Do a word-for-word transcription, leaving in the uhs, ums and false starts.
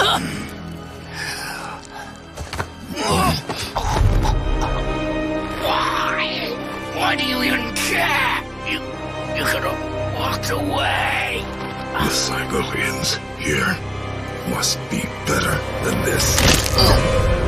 Why? Why do you even care? You, you could have walked away. The Cygolians here must be better than this.